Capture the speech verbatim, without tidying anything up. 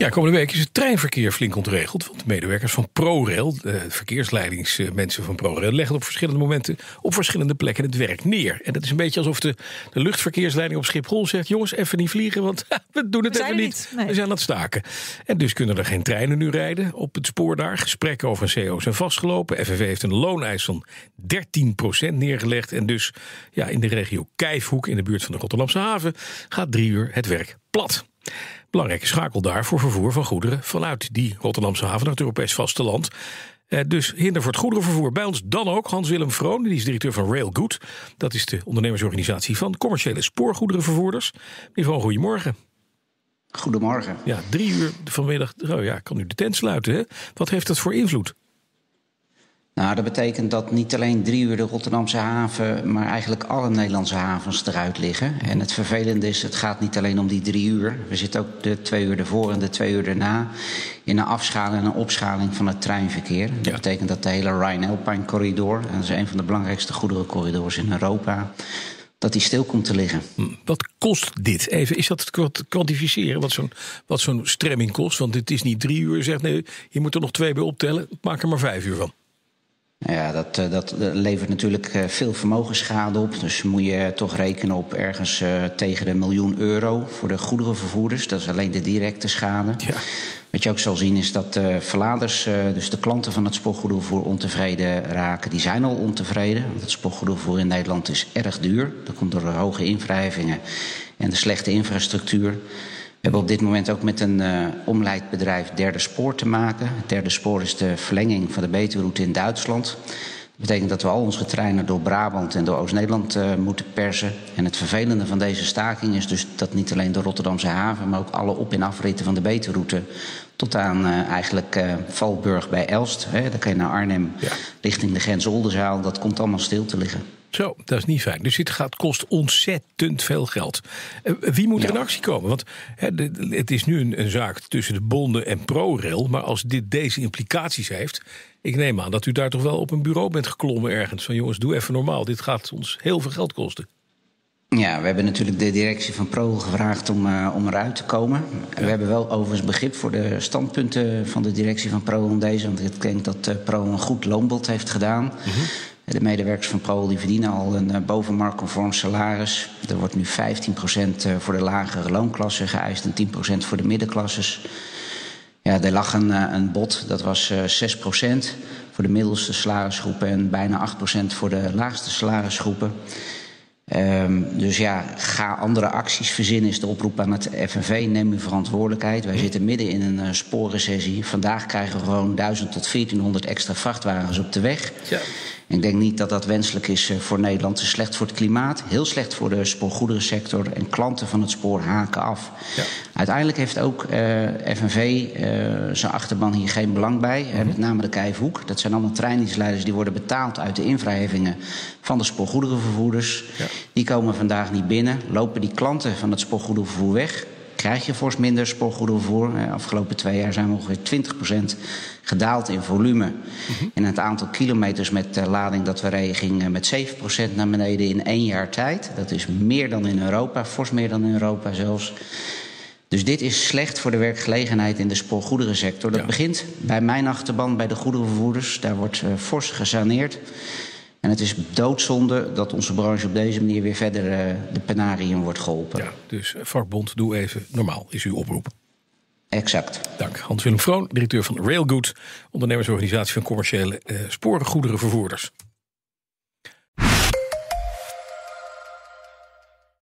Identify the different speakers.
Speaker 1: Ja, komende week is het treinverkeer flink ontregeld. Want de medewerkers van ProRail, de verkeersleidingsmensen van ProRail, leggen op verschillende momenten op verschillende plekken het werk neer. En dat is een beetje alsof de, de luchtverkeersleiding op Schiphol zegt: jongens, even niet vliegen, want ha, we doen het
Speaker 2: We
Speaker 1: even
Speaker 2: zijn
Speaker 1: niet.
Speaker 2: niet. Nee.
Speaker 1: We zijn aan het staken. En dus kunnen er geen treinen nu rijden op het spoor daar. Gesprekken over een C O zijn vastgelopen. F N V heeft een looneis van dertien procent neergelegd. En dus ja, in de regio Kijfhoek, in de buurt van de Rotterdamse haven, gaat drie uur het werk plat. Belangrijke schakel daar voor vervoer van goederen vanuit die Rotterdamse haven naar het Europees vasteland. Eh, dus hinder voor het goederenvervoer. Bij ons dan ook Hans-Willem Vroon, die is directeur van Railgood. Dat is de ondernemersorganisatie van commerciële spoorgoederenvervoerders. Meneer Vroon, goedemorgen.
Speaker 3: Goedemorgen.
Speaker 1: Ja, drie uur vanmiddag, oh ja, kan u de tent sluiten. Hè? Wat heeft dat voor invloed?
Speaker 3: Nou, dat betekent dat niet alleen drie uur de Rotterdamse haven, maar eigenlijk alle Nederlandse havens eruit liggen. En het vervelende is, het gaat niet alleen om die drie uur. We zitten ook de twee uur ervoor en de twee uur erna in een afschaling en een opschaling van het treinverkeer. Dat
Speaker 1: Ja.
Speaker 3: betekent dat de hele Rhine-Alpine corridor, en dat is een van de belangrijkste goederencorridors in Europa, dat die stil komt te liggen.
Speaker 1: Wat kost dit? Even, is dat te kwantificeren wat zo'n, wat zo'n stremming kost? Want het is niet drie uur, je zegt nee, je moet er nog twee bij optellen. Maak er maar vijf uur van.
Speaker 3: Ja, dat, dat levert natuurlijk veel vermogensschade op. Dus moet je toch rekenen op ergens uh, tegen de miljoen euro voor de goederenvervoerders. Dat is alleen de directe schade.
Speaker 1: Ja.
Speaker 3: Wat je ook zal zien is dat uh, verladers, uh, dus de klanten van het spoorgoederenvervoer, ontevreden raken. Die zijn al ontevreden, want het spoorgoederenvervoer in Nederland is erg duur. Dat komt door de hoge invrijvingen en de slechte infrastructuur. We hebben op dit moment ook met een uh, omleidbedrijf Derde Spoor te maken. Het Derde Spoor is de verlenging van de Betuweroute in Duitsland. Dat betekent dat we al onze treinen door Brabant en door Oost-Nederland uh, moeten persen. En het vervelende van deze staking is dus dat niet alleen de Rotterdamse haven, maar ook alle op- en afritten van de Betuweroute tot aan uh, eigenlijk uh, Valburg bij Elst. Hè, dan kan je naar Arnhem, ja, richting de grens Oldenzaal. Dat komt allemaal stil te liggen.
Speaker 1: Zo, dat is niet fijn. Dus dit gaat, kost ontzettend veel geld. Uh, wie moet er in actie komen? Want he, de, de, het is nu een, een zaak tussen de bonden en ProRail. Maar als dit deze implicaties heeft, ik neem aan dat u daar toch wel op een bureau bent geklommen ergens. Van jongens, doe even normaal. Dit gaat ons heel veel geld kosten.
Speaker 3: Ja, we hebben natuurlijk de directie van ProRail gevraagd om, uh, om eruit te komen. Ja. We hebben wel overigens begrip voor de standpunten van de directie van ProRail in deze. Want ik denk dat uh, ProRail een goed loonbod heeft gedaan. Mm-hmm. De medewerkers van ProRail die verdienen al een uh, bovenmarktconform salaris. Er wordt nu vijftien procent voor de lagere loonklassen geëist en tien procent voor de middenklasses. Ja, er lag een, uh, een bod, dat was uh, zes procent voor de middelste salarisgroepen en bijna acht procent voor de laagste salarisgroepen. Um, dus ja, ga andere acties verzinnen is de oproep aan het F N V. Neem uw verantwoordelijkheid. Wij zitten midden in een uh, spoorrecessie. Vandaag krijgen we gewoon duizend tot veertienhonderd extra vrachtwagens op de weg. Ja. Ik denk niet dat dat wenselijk is uh, voor Nederland. Het is slecht voor het klimaat, heel slecht voor de spoorgoederensector. En klanten van het spoor haken af. Ja. Uiteindelijk heeft ook uh, F N V uh, zijn achterban hier geen belang bij. Mm-hmm. Uh, met name de Kijfhoek. Dat zijn allemaal treindienstleiders die worden betaald uit de invrijvingen van de spoorgoederenvervoerders. Ja. Die komen vandaag niet binnen. Lopen die klanten van het spoorgoederenvervoer weg, krijg je fors minder spoorgoederenvervoer. De afgelopen twee jaar zijn we ongeveer twintig procent gedaald in volume. Mm-hmm. En het aantal kilometers met uh, lading dat we reden ging uh, met zeven procent naar beneden in één jaar tijd. Dat is meer dan in Europa, fors meer dan in Europa zelfs. Dus dit is slecht voor de werkgelegenheid in de spoorgoederensector. Dat ja. begint bij mijn achterban, bij de goederenvervoerders. Daar wordt uh, fors gesaneerd. En het is doodzonde dat onze branche op deze manier weer verder uh, de penarie in wordt geholpen.
Speaker 1: Ja, dus vakbond, doe even normaal, is uw oproep.
Speaker 3: Exact.
Speaker 1: Dank. Hans-Willem Vroon, directeur van Railgood, ondernemersorganisatie van commerciële uh, sporengoederenvervoerders.